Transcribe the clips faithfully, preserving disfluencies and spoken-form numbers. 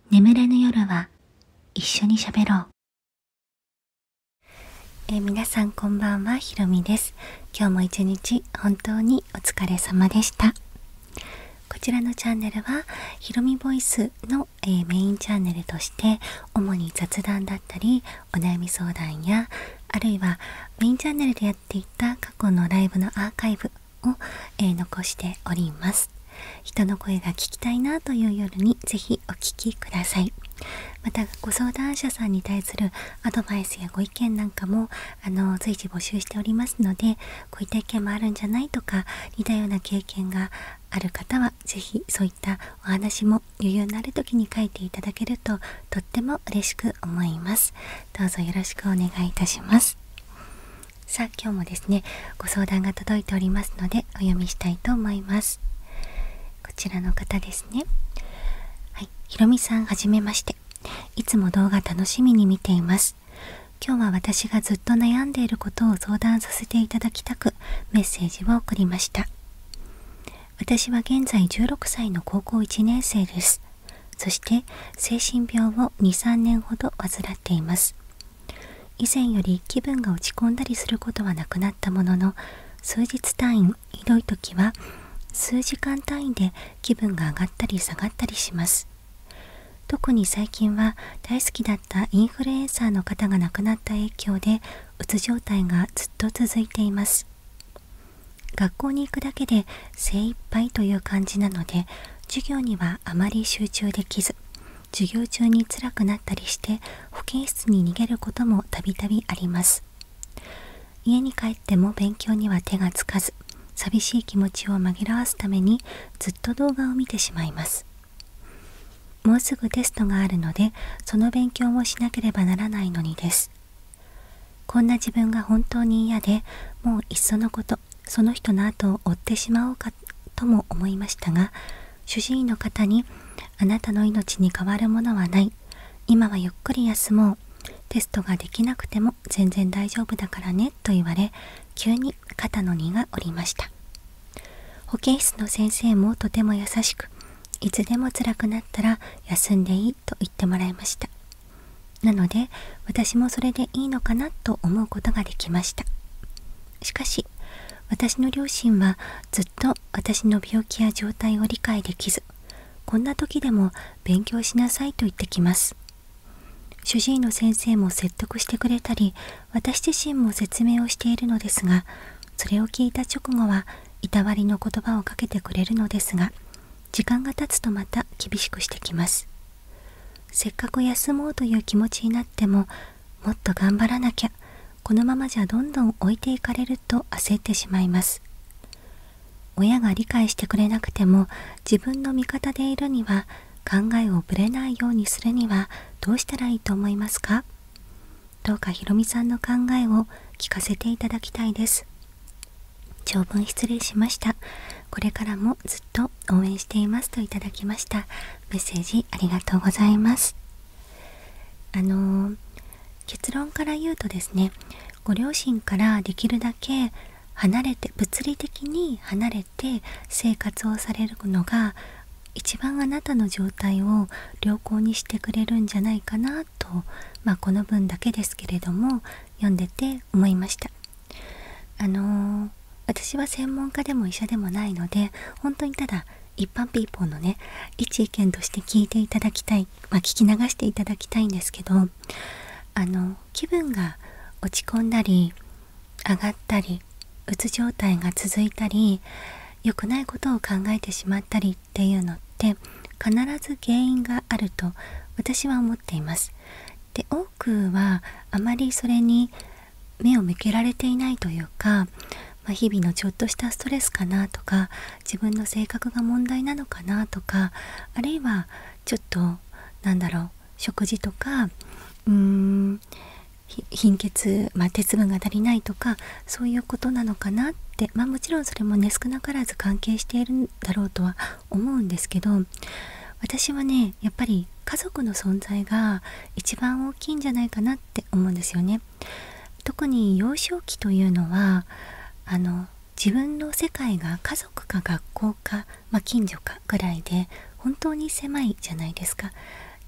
眠れぬ夜は一緒に喋ろう。 えー、皆さんこんばんは、ひろみです。今日も一日本当にお疲れ様でした。こちらのチャンネルはひろみボイスの、えー、メインチャンネルとして主に雑談だったりお悩み相談や、あるいはメインチャンネルでやっていた過去のライブのアーカイブを、えー、残しております。人の声が聞きたいなという夜にぜひお聞きください。またご相談者さんに対するアドバイスやご意見なんかもあの随時募集しておりますので、こういった意見もあるんじゃないとか、似たような経験がある方はぜひそういったお話も余裕のある時に書いていただけるととっても嬉しく思います。どうぞよろしくお願いいたします。さあ、今日もですねご相談が届いておりますのでお読みしたいと思います。こちらの方ですね。はい、ひろみさん、はじめまして。いつも動画楽しみに見ています。今日は私がずっと悩んでいることを相談させていただきたくメッセージを送りました。私は現在じゅうろくさいの高校いちねん生です。そして精神病をに、さんねんほど患っています。以前より気分が落ち込んだりすることはなくなったものの、数日単位、ひどい時は数時間単位で気分が上がったり下がったりします。特に最近は大好きだったインフルエンサーの方が亡くなった影響でうつ状態がずっと続いています。学校に行くだけで精一杯という感じなので、授業にはあまり集中できず、授業中に辛くなったりして保健室に逃げることもたびたびあります。家に帰っても勉強には手がつかず、寂しい気持ちを紛らわすためにずっと動画を見てしまいます。もうすぐテストがあるので、その勉強をしなければならないのにです。こんな自分が本当に嫌で、もういっそのこと、その人の後を追ってしまおうかとも思いましたが、主治医の方に、あなたの命に変わるものはない。今はゆっくり休もう。テストができなくても全然大丈夫だからねと言われ、急に肩の荷が下りました。保健室の先生もとても優しく、いつでも辛くなったら休んでいいと言ってもらいました。なので私もそれでいいのかなと思うことができました。しかし私の両親はずっと私の病気や状態を理解できず、こんな時でも勉強しなさいと言ってきます。主治医の先生も説得してくれたり、私自身も説明をしているのですが、それを聞いた直後はいたわりの言葉をかけてくれるのですが、時間が経つとまた厳しくしてきます。せっかく休もうという気持ちになっても、もっと頑張らなきゃ、このままじゃどんどん置いていかれると焦ってしまいます。親が理解してくれなくても、自分の味方でいるには、考えをぶれないようにするにはどうしたらいいと思いますか？どうかひろみさんの考えを聞かせていただきたいです。長文失礼しました。これからもずっと応援していますといただきました。メッセージありがとうございます。あのー、結論から言うとですね、ご両親からできるだけ離れて、物理的に離れて生活をされるのが一番あなたの状態を良好にしてくれるんじゃないかなと、まあこの文だけですけれども読んでて思いました。あのー、私は専門家でも医者でもないので、本当にただ一般ピーポーのね、一意見として聞いていただきたい、まあ聞き流していただきたいんですけど、あの気分が落ち込んだり上がったり、うつ状態が続いたり、良くないことを考えてしまったりっていうのって必ず原因があると私は思っています。で、多くはあまりそれに目を向けられていないというか、まあ、日々のちょっとしたストレスかなとか、自分の性格が問題なのかなとか、あるいはちょっとなんだろう、食事とかうーん貧血、まあ、鉄分が足りないとか、そういうことなのかなって、まあもちろんそれもね少なからず関係しているんだろうとは思うんですけど、私はねやっぱり家族の存在が一番大きいんじゃないかなって思うんですよね。特に幼少期というのはあの自分の世界が家族か学校か、まあ、近所かぐらいで本当に狭いじゃないですか。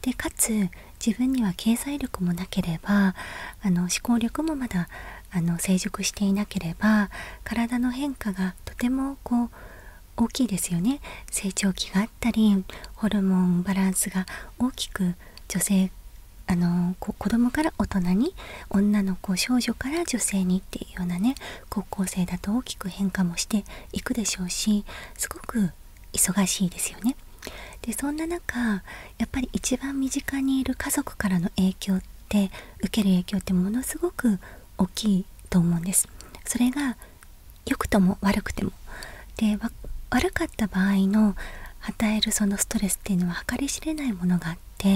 でかつ自分には経済力もなければ、あの思考力もまだあの成熟していなければ、体の変化がとてもこう大きいですよね。成長期があったり、ホルモンバランスが大きく女性あの子供から大人に、女の子少女から女性にっていうようなね、高校生だと大きく変化もしていくでしょうし、すごく忙しいですよね。でそんな中やっぱり一番身近にいる家族からの影響って受ける影響ってものすごく大きいと思うんです。それが良くとも悪くてもで、悪かった場合の与えるそのストレスっていうのは計り知れないものがあって、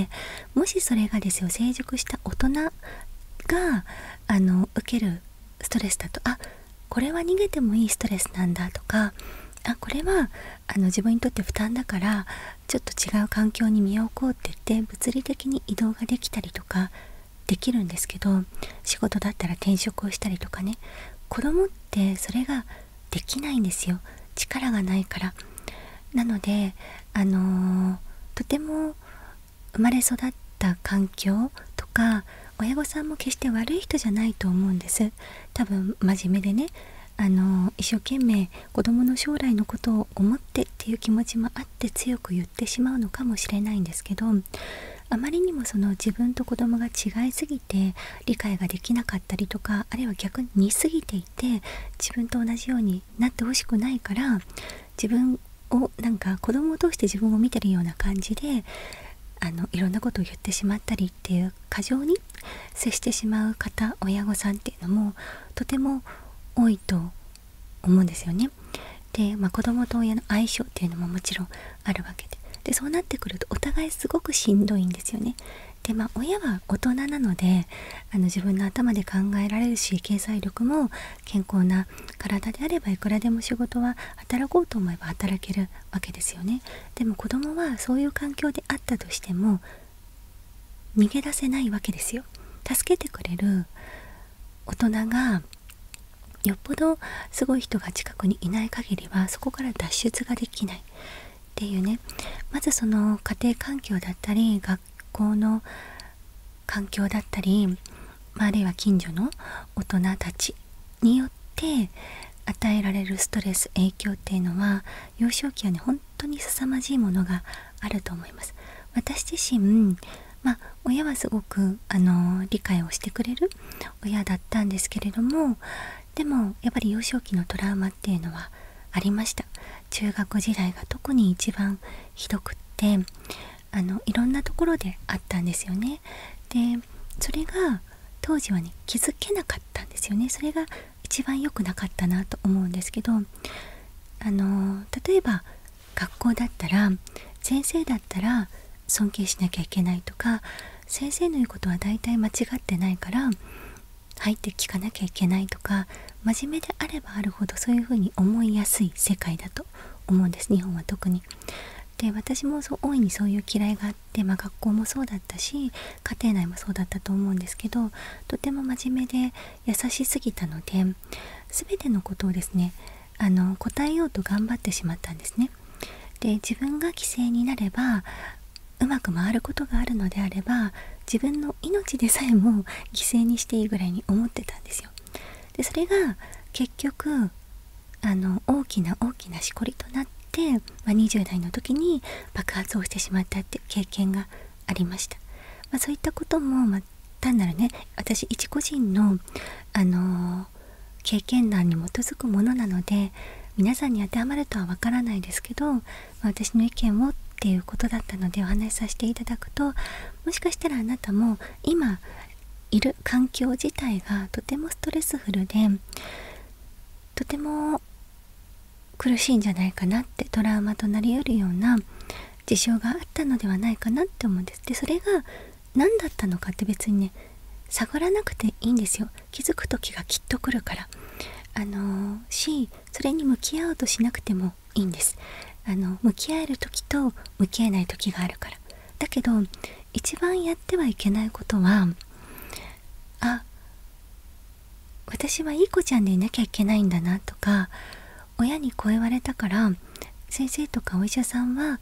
もしそれがですよ、成熟した大人があの受けるストレスだと、あ、これは逃げてもいいストレスなんだとか、あ、これはあの自分にとって負担だからちょっと違う環境に身を置こうって言って物理的に移動ができたりとかできるんですけど、仕事だったら転職をしたりとかね、子供ってそれができないんですよ。力がないから。なのであのー、とても生まれ育った環境とか親御さんも決して悪い人じゃないと思うんです。多分真面目でね、あのー、一生懸命子供の将来のことを思ってっていう気持ちもあって強く言ってしまうのかもしれないんですけど、あまりにもその自分と子供が違いすぎて理解ができなかったりとか、あるいは逆に似すぎていて自分と同じようになってほしくないから、自分をなんか子供を通して自分を見てるような感じであのいろんなことを言ってしまったりっていう過剰に接してしまう方、親御さんっていうのもとても多いと思うんですよね。で、まあ、子供と親の相性っていうのももちろんあるわけで、でそうなってくるとお互いすごくしんどいんですよね。でまあ親は大人なのであの自分の頭で考えられるし、経済力も健康な体であればいくらでも仕事は働こうと思えば働けるわけですよね。でも子供はそういう環境であったとしても逃げ出せないわけですよ。助けてくれる大人がよっぽどすごい人が近くにいない限りはそこから脱出ができないっていうね。まずその家庭環境だったり学校の環境だったり、まあ、あるいは近所の大人たちによって与えられるストレス影響っていうのは幼少期はね本当に凄まじいものがあると思います。私自身まあ親はすごくあの理解をしてくれる親だったんですけれども、でもやっぱり幼少期のトラウマっていうのはありました。中学時代が特に一番ひどくってあのいろんなところであったんですよね。でそれが当時はね気づけなかったんですよね。それが一番良くなかったなと思うんですけど、あの例えば学校だったら先生だったら尊敬しなきゃいけないとか、先生の言うことは大体間違ってないから入って聞かなきゃいけないとか、真面目であればあるほどそういうふうに思いやすい世界だと思うんです、日本は特に。で私もそう大いにそういう嫌いがあって、まあ、学校もそうだったし家庭内もそうだったと思うんですけど、とても真面目で優しすぎたので全てのことをですねあの答えようと頑張ってしまったんですね。で自分が犠牲になればうまく回ることがあるのであれば自分の命でさえも犠牲にしていいぐらいに思ってたんですよ。でそれが結局あの大きな大きなしこりとなって、まあ、にじゅう代の時に爆発をしてしまったっていう経験がありました。まあ、そういったことも、まあ、単なるね私一個人の、あのー、経験談に基づくものなので皆さんに当てはまるとはわからないですけど、まあ、私の意見をっていうことだったのでお話しさせていただくと、もしかしたらあなたも今いる環境自体がとてもストレスフルでとても苦しいんじゃないかなって、トラウマとなり得るような事象があったのではないかなって思うんです。でそれが何だったのかって別にね探らなくていいんですよ。気づく時がきっと来るからあのー、しそれに向き合おうとしなくてもいいんです。あの向き合える時と向き合えない時があるから。だけど一番やってはいけないことは、あ、私はいい子ちゃんでいなきゃいけないんだなとか、親にこう言われたから先生とかお医者さんは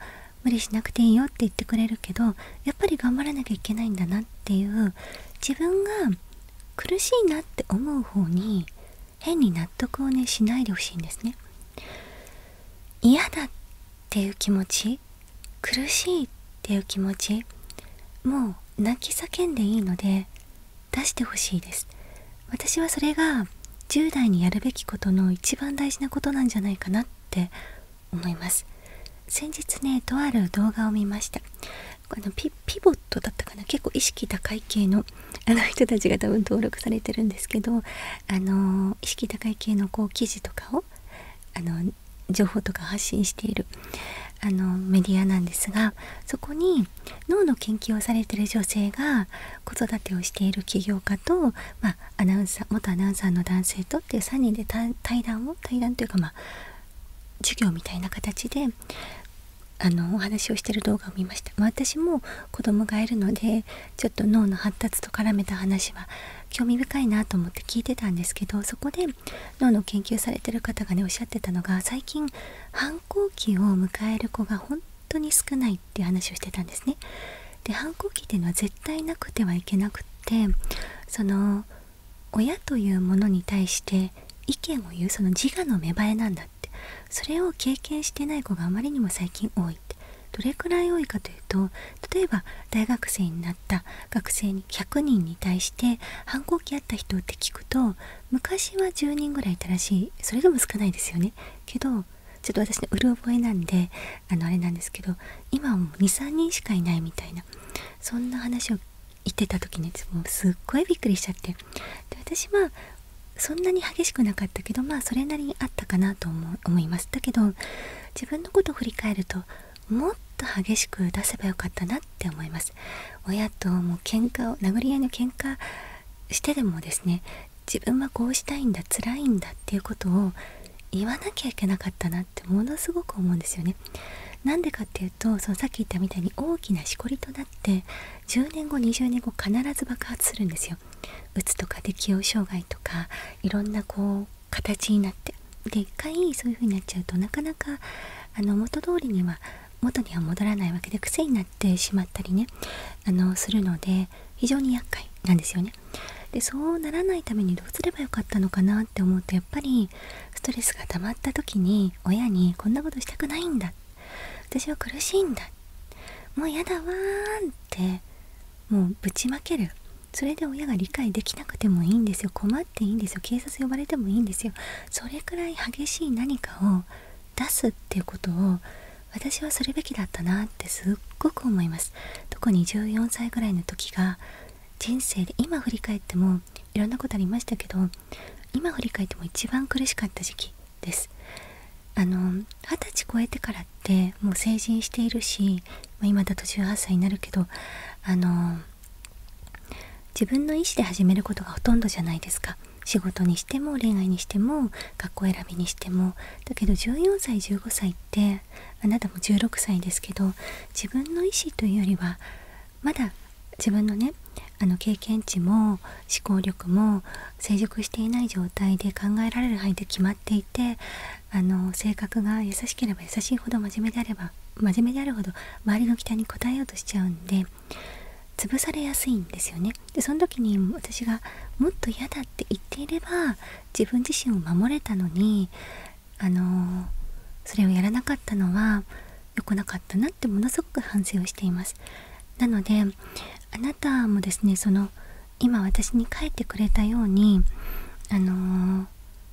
無理しなくていいよって言ってくれるけど、やっぱり頑張らなきゃいけないんだなっていう、自分が苦しいなって思う方に変に納得をねしないでほしいんですね。嫌だっていう気持ち、苦しいっていう気持ち、もう泣き叫んでいいので出してほしいです。私はそれがじゅう代にやるべきことの一番大事なことなんじゃないかなって思います。先日ね、とある動画を見ました。あの ピ, ピボットだったかな、結構意識高い系のあの人たちが多分登録されてるんですけど、あの意識高い系のこう記事とかをあの情報とか発信しているあのメディアなんですが、そこに脳の研究をされている女性が子育てをしている起業家と、まあ、アナウンサー元アナウンサーの男性とっていうさんにんで対談を対談というか、まあ、授業みたいな形であのお話をしている動画を見ました。まあ、私も子供がいるのでちょっと脳の発達と絡めた話は興味深いなと思って聞いてたんですけど、そこで脳の研究されてる方がねおっしゃってたのが、最近反抗期を迎える子が本当に少ないっていう話をしてたんですね。で、反抗期っていうのは絶対なくてはいけなくって、その親というものに対して意見を言うその自我の芽生えなんだって、それを経験してない子があまりにも最近多いって。どれくらい多いかというと、例えば大学生になった学生にひゃくにんに対して反抗期あった人って聞くと、昔はじゅうにんぐらいいたらしい。それでも少ないですよね。けどちょっと私のうる覚えなんであのあれなんですけど、今はもうにさんにんしかいないみたいな、そんな話を言ってた時にもうすっごいびっくりしちゃって、で私はそんなに激しくなかったけど、まあそれなりにあったかなと思う思います。だけど自分のことを振り返ると、もっと激しく出せばよかったなって思います。親ともう喧嘩を殴り合いの喧嘩してでもですね、自分はこうしたいんだ、辛いんだっていうことを言わなきゃいけなかったなってものすごく思うんですよね。なんでかっていうと、そのさっき言ったみたいに大きなしこりとなってじゅうねんごにじゅうねんご必ず爆発するんですよ。うつとか適応障害とかいろんなこう形になって、で一回そういう風になっちゃうとなかなかあの元通りには元には戻らないわけで、癖になってしまったりねあのするので非常に厄介なんですよね。でそうならないためにどうすればよかったのかなって思うと、やっぱりストレスが溜まった時に親にこんなことしたくないんだ、私は苦しいんだ、もうやだわーんってもうぶちまける。それで親が理解できなくてもいいんですよ。困っていいんですよ。警察呼ばれてもいいんですよ。それくらい激しい何かを出すっていうことを私はするべきだったなってすっごく思います。特にじゅうよんさいぐらいの時が人生で、今振り返ってもいろんなことありましたけど、今振り返っても一番苦しかった時期です。あの二十歳超えてからってもう成人しているし、まあ、今だとじゅうはっさいになるけど、あの自分の意思で始めることがほとんどじゃないですか。仕事にしても恋愛にしても学校選びにしても。だけどじゅうよんさいじゅうごさいって、あなたもじゅうろくさいですけど、自分の意思というよりはまだ自分のねあの経験値も思考力も成熟していない状態で考えられる範囲で決まっていて、あの性格が優しければ優しいほど真面目であれば真面目であるほど周りの期待に応えようとしちゃうんで潰されやすいんですよね。でその時に私がもっと嫌だって言っていれば自分自身を守れたのに、あのそれをやらなかったのは良くなかったなってものすごく反省をしています。なのであなたもですね、その今私に書いてくれたようにあの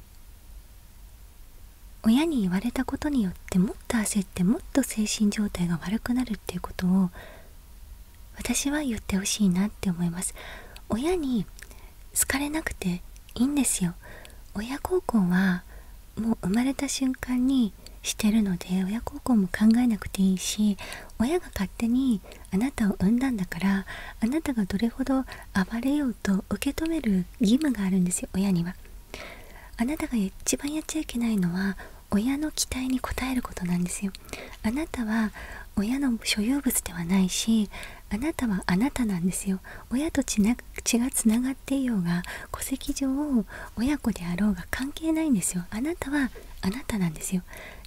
親に言われたことによってもっと焦ってもっと精神状態が悪くなるっていうことを私は言ってほしいなって思います。親に好かれなくていいんですよ。親孝行はもう生まれた瞬間にしてるので、親孝行も考えなくていいし、親が勝手にあなたを産んだんだから、あなたがどれほど暴れようと受け止める義務があるんですよ、親には。あなたが一番やっちゃいけないのは親の期待に応えることなんですよ。あなたは親の所有物ではないし、あなたはあなたなんですよ。親と血な血がつながっていようが戸籍上親子であろうが関係ないんですよ。あなたはあなたなんですよ。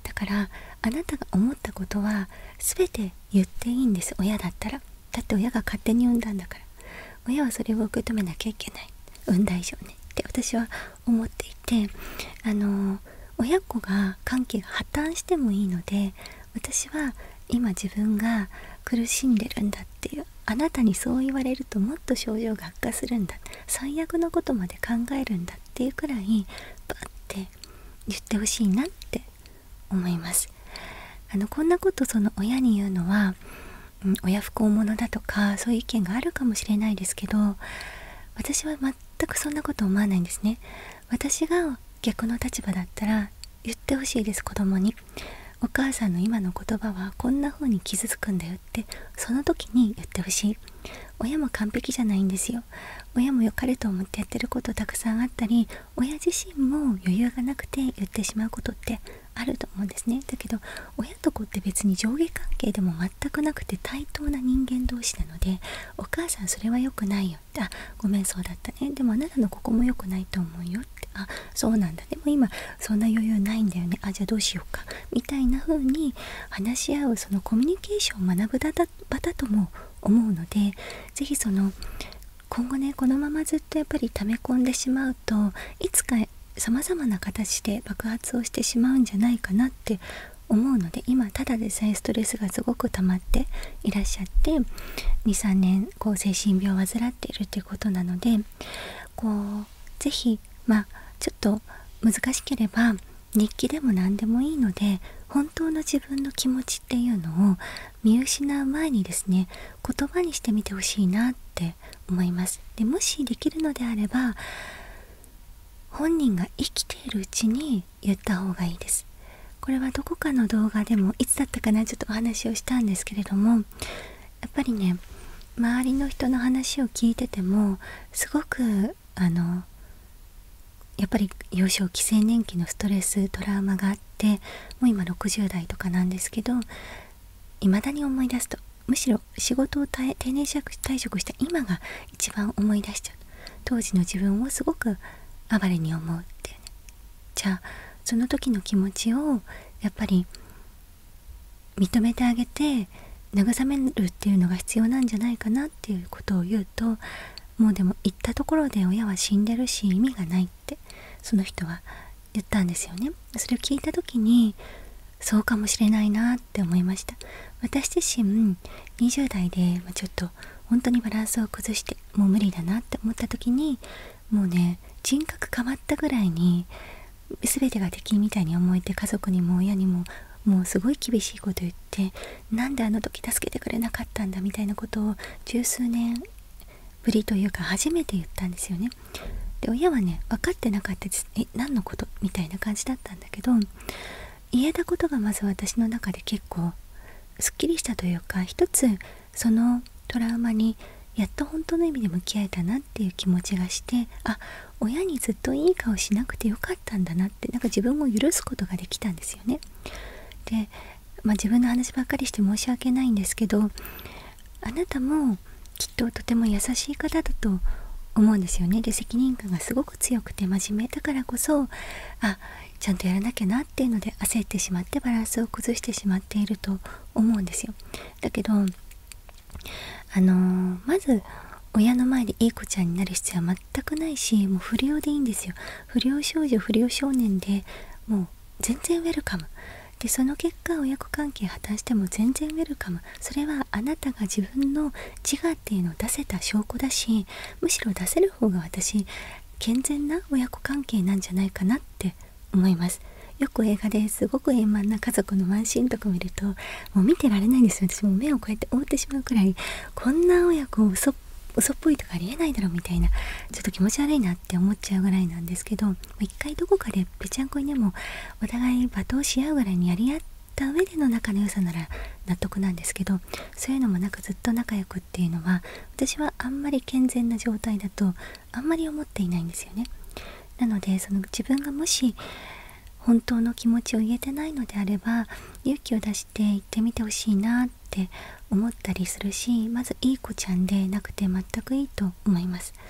だからあなたが思ったことは全て言っていいんです。親だったら。だって親が勝手に産んだんだから、親はそれを受け止めなきゃいけない、産んだ以上ねって私は思っていて、あの親子が関係が破綻してもいいので、私は今自分が苦しんでるんだっていう、あなたにそう言われるともっと症状が悪化するんだ、最悪のことまで考えるんだっていうくらいバッて言ってほしいなって思います。あのこんなことその親に言うのは、うん、親不孝者だとかそういう意見があるかもしれないですけど、私は全くそんなこと思わないんですね。私が逆の立場だったら言ってほしいです。子供に、お母さんの今の言葉はこんな風に傷つくんだよってその時に言ってほしい。親も完璧じゃないんですよ。親も良かれと思ってやってることたくさんあったり、親自身も余裕がなくて言ってしまうことってあると思うんですね。だけど親と子って別に上下関係でも全くなくて対等な人間同士なので、お母さんそれは良くないよって、あ、ごめんそうだったね、でもあなたのここも良くないと思うよって、あ、そうなんだ、でも今そんな余裕ないんだよね、あ、じゃあどうしようかみたいな風に話し合う、そのコミュニケーションを学ぶ場だとも思うので、ぜひその今後ね、このままずっとやっぱり溜め込んでしまうといつかさまざまな形で爆発をしてしまうんじゃないかなって思うので、今ただでさえストレスがすごく溜まっていらっしゃって にさんねんこう精神病を患っているということなので、こうぜひまあちょっと難しければ日記でも何でもいいので、本当の自分の気持ちっていうのを見失う前にですね、言葉にしてみてほしいなって思います。でもしできるのであれば本人が生きているうちに言った方がいいです。これはどこかの動画でもいつだったかな、ちょっとお話をしたんですけれども、やっぱりね、周りの人の話を聞いててもすごくあのやっぱり幼少期青年期のストレストラウマがあって、もう今ろくじゅう代とかなんですけど、未だに思い出すと、むしろ仕事を定年退職した今が一番思い出しちゃう。当時の自分をすごく哀れに思うっていうね。じゃあその時の気持ちをやっぱり認めてあげて慰めるっていうのが必要なんじゃないかなっていうことを言うと、もうでも言ったところで親は死んでるし意味がないってその人は言ったんですよね。それを聞いた時にそうかもしれないなって思いました。私自身にじゅう代で、まあ、ちょっと本当にバランスを崩してもう無理だなって思った時に、もうね人格変わったぐらいに全てが敵みたいに思えて、家族にも親にももうすごい厳しいこと言って、なんであの時助けてくれなかったんだみたいなことを十数年ぶりというか初めて言ったんですよね。で親はね分かってなかったです。え、何のことみたいな感じだったんだけど、言えたことがまず私の中で結構すっきりしたというか、一つそのトラウマにやっと本当の意味で向き合えたなっていう気持ちがして、あ、親にずっといい顔しなくてよかったんだなって、なんか自分を許すことができたんですよね。で、まあ、自分の話ばっかりして申し訳ないんですけど、あなたもきっととても優しい方だと思うんですよね。で、責任感がすごく強くて真面目だからこそ、あ、ちゃんとやらなきゃなっていうので焦ってしまってバランスを崩してしまっていると思うんですよ。だけどあのー、まず親の前でいい子ちゃんになる必要は全くないし、もう不良でいいんですよ。不良少女不良少年でもう全然ウェルカムで、その結果親子関係破綻しても全然ウェルカム。それはあなたが自分の自我っていうのを出せた証拠だし、むしろ出せる方が私健全な親子関係なんじゃないかなって思います。よく映画ですごく円満な家族のワンシーンとか見るともう見てられないんですよ。私も目をこうやって覆ってしまうくらい、こんな親子嘘っ嘘っぽいとかありえないだろうみたいな、ちょっと気持ち悪いなって思っちゃうぐらいなんですけど、一回どこかでぺちゃんこにでもお互い罵倒し合うぐらいにやり合った上での仲の良さなら納得なんですけど、そういうのもなくずっと仲良くっていうのは私はあんまり健全な状態だとあんまり思っていないんですよね。なのでその自分がもし本当の気持ちを言えてないのであれば勇気を出して言ってみてほしいなって思ったりするし、まずいい子ちゃんでなくて全くいいと思います。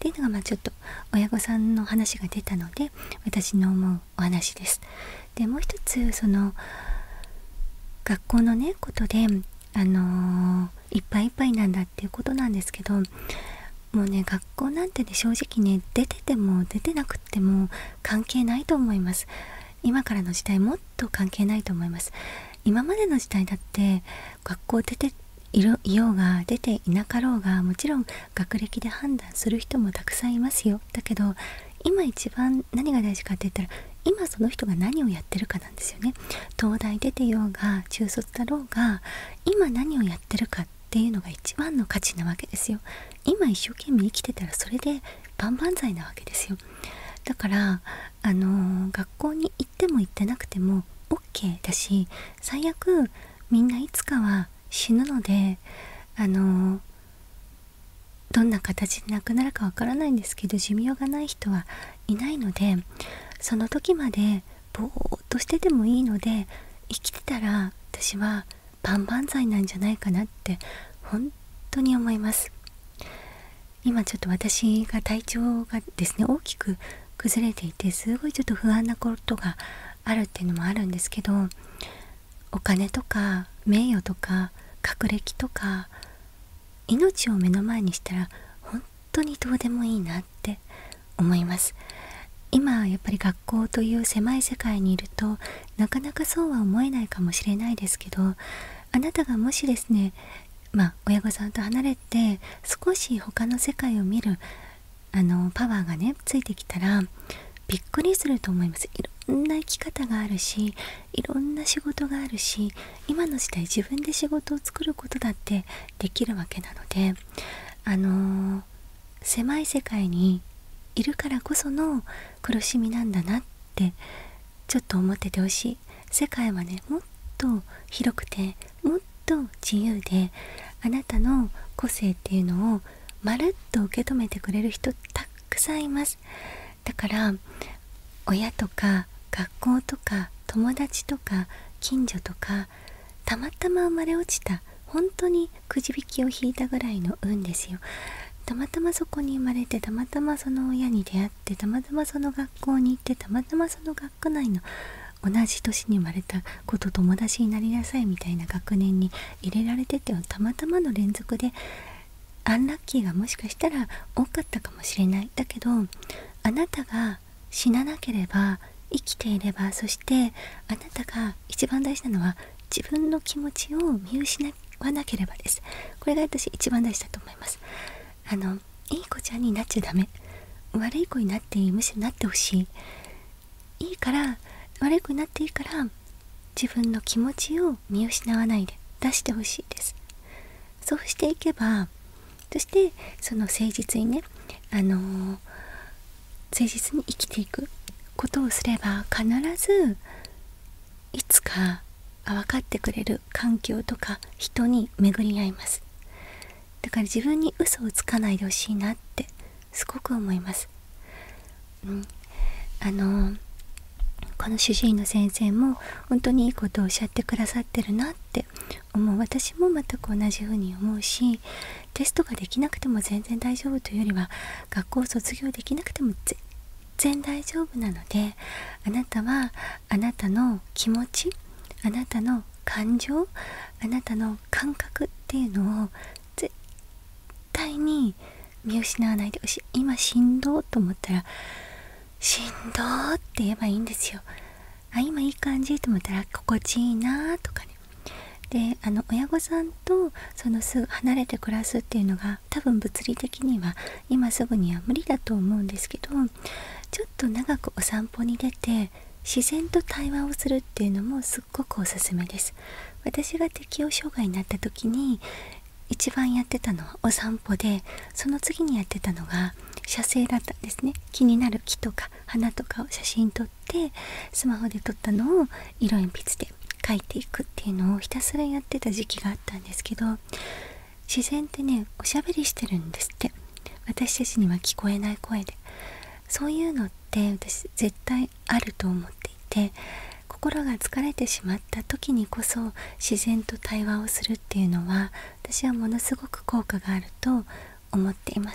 っていうのが、まあちょっと親御さんの話が出たので私の思うお話です。でもう一つ、その学校のねことであのー、いっぱいいっぱいなんだっていうことなんですけど、もうね学校なんてね正直ね出てても出てなくっても関係ないと思います。今からの時代もっと関係ないと思います。今までの時代だって学校出ているいようが出ていなかろうが、もちろん学歴で判断する人もたくさんいますよ。だけど今一番何が大事かって言ったら、今その人が何をやってるかなんですよね。東大出てようが中卒だろうが、今何をやってるかっていうのが一番の価値なわけですよ。今一生懸命生きてたらそれで万々歳なわけですよ。だからあのー、学校に行っても行ってなくても OK だし、最悪みんないつかは死ぬので、あのー、どんな形で亡くなるかわからないんですけど、寿命がない人はいないので、その時までぼーっとしててもいいので、生きてたら私は万々歳なんじゃないかなって本当に思います。今ちょっと私が体調がですね大きく崩れていて、すごいちょっと不安なことがあるっていうのもあるんですけど、お金とか名誉とか学歴とか命を目の前にしたら本当にどうでもいいなって思います。今やっぱり学校という狭い世界にいるとなかなかそうは思えないかもしれないですけど、あなたがもしですね、まあ親御さんと離れて少し他の世界を見るあのパワーがねついてきたらびっくりすると思います。いろんな生き方があるし、いろんな仕事があるし、今の時代自分で仕事を作ることだってできるわけなので、あのー、狭い世界にいるからこその苦しみなんだなってちょっと思っててほしい。世界はねもっと広くてもっと自由で、あなたの個性っていうのをまるっと受け止めてくれる人たくさんいます。だから親とか学校とか友達とか近所とか、たまたま生まれ落ちた本当にくじ引きを引いたぐらいの運ですよ。たまたまそこに生まれて、たまたまその親に出会って、たまたまその学校に行って、たまたまその学区内の同じ年に生まれた子と友達になりなさいみたいな学年に入れられてて、たまたまの連続でアンラッキーがもしかしたら多かったかもしれない。だけどあなたが死ななければ、生きていれば、そしてあなたが一番大事なのは自分の気持ちを見失わなければです。これが私一番大事だと思います。あのいい子ちゃんになっちゃダメ、悪い子になっていい、むしろなってほしい。いいから悪い子になっていいから、自分の気持ちを見失わないで出してほしいです。そうしていけば、そしてその誠実にね、あのー、誠実に生きていくことをすれば、必ずいつか分かってくれる環境とか人に巡り合います。だから自分に嘘をつかないでほしいなってすごく思います。うん、あのーこの主治医の先生も本当にいいことをおっしゃってくださってるなって思う。私も全く同じふうに思うし、テストができなくても全然大丈夫というよりは、学校を卒業できなくても全然大丈夫なので、あなたはあなたの気持ち、あなたの感情、あなたの感覚っていうのを絶対に見失わないでほしい。今しんどーと思ったらしんどーって言えばいいんですよ。あ、今いい感じと思ったら心地いいなーとかね。で、あの親御さんとそのすぐ離れて暮らすっていうのが多分物理的には今すぐには無理だと思うんですけど、ちょっと長くお散歩に出て自然と対話をするっていうのもすっごくおすすめです。私が適応障害になった時に一番やってたのはお散歩で、その次にやってたのが写生だったんですね。気になる木とか花とかを写真撮って、スマホで撮ったのを色鉛筆で描いていくっていうのをひたすらやってた時期があったんですけど、自然ってねおしゃべりしてるんですって、私たちには聞こえない声で。そういうのって私絶対あると思っていて、心が疲れてしまった時にこそ自然と対話をするっていうのは私はものすごく効果があると思っています。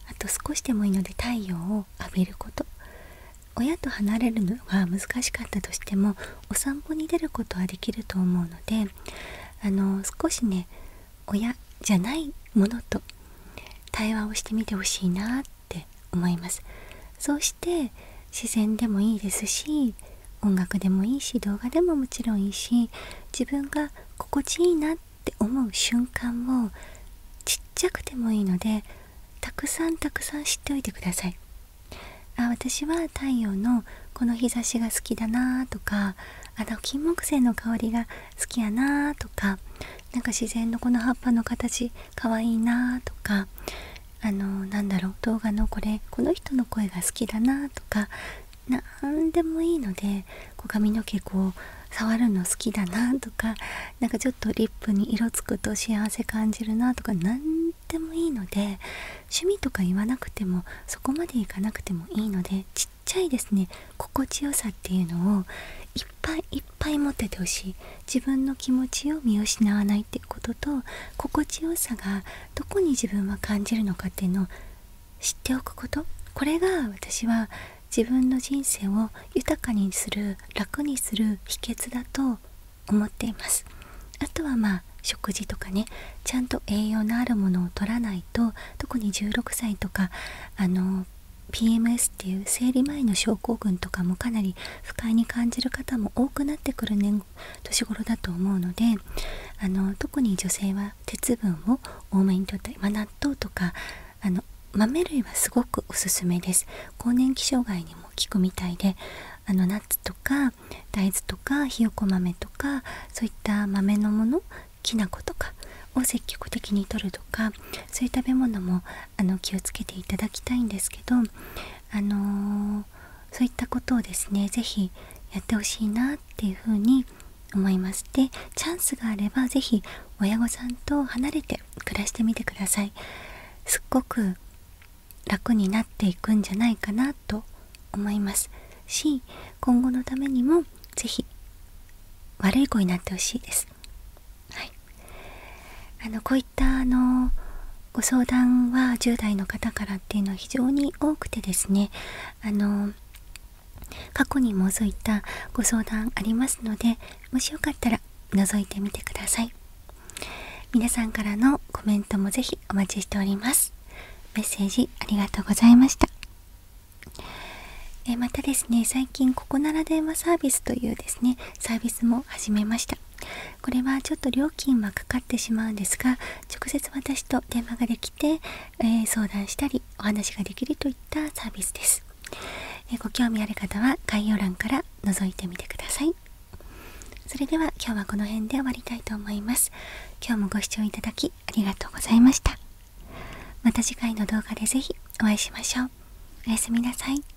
あと少しでもいいので太陽を浴びること。親と離れるのが難しかったとしてもお散歩に出ることはできると思うので、あの少しね、親じゃないものと対話をしてみてほしいなって思います。そうして自然でもいいですし、音楽でもいいし、動画でももちろんいいし、自分が心地いいなって思う瞬間をちっちゃくてもいいのでたくさんたくさん知っておいてください。あ、私は太陽のこの日差しが好きだなとか、あの金木犀の香りが好きやなとか、なんか自然のこの葉っぱの形かわいいなとか、あのなんだろう、動画のこれこの人の声が好きだなとか、なんでもいいので、こう髪の毛こう触るの好きだなとか、なんかちょっとリップに色つくと幸せ感じるなとか、なんでもいいので、趣味とか言わなくてもそこまでいかなくてもいいので、ちっちゃいですね心地よさっていうのをいっぱいいっぱい持っててほしい。自分の気持ちを見失わないっていうことと、心地よさがどこに自分は感じるのかっていうのを知っておくこと、これが私は自分の人生を豊かにする、楽にする秘訣だと思っています。あとはまあ食事とかね、ちゃんと栄養のあるものを取らないと、特にじゅうろくさいとかあの ピーエムエス っていう生理前の症候群とかもかなり不快に感じる方も多くなってくる年年頃だと思うので、あの特に女性は鉄分を多めにとった、まあ、納豆とかあの豆類はすごくおすすめです。更年期障害にも効くみたいで、あのナッツとか大豆とかひよこ豆とか、そういった豆のもの、きな粉とかを積極的に摂るとか、そういう食べ物もあの気をつけていただきたいんですけど、あのー、そういったことをですね、ぜひやってほしいなっていうふうに思います。で、チャンスがあればぜひ親御さんと離れて暮らしてみてください。すっごく楽になっていくんじゃないかなと思いますし、今後のためにもぜひ悪い子になってほしいです。はい、あのこういったあのご相談はじゅう代の方からっていうのは非常に多くてですね、あの過去にもそういったご相談ありますので、もしよかったら覗いてみてください。皆さんからのコメントもぜひお待ちしております。メッセージありがとうございました。えまたですね、最近ここなら電話サービスというですねサービスも始めました。これはちょっと料金はかかってしまうんですが、直接私と電話ができて、えー、相談したりお話ができるといったサービスです。えー、ご興味ある方は概要欄から覗いてみてください。それでは今日はこの辺で終わりたいと思います。今日もご視聴いただきありがとうございました。また次回の動画でぜひお会いしましょう。おやすみなさい。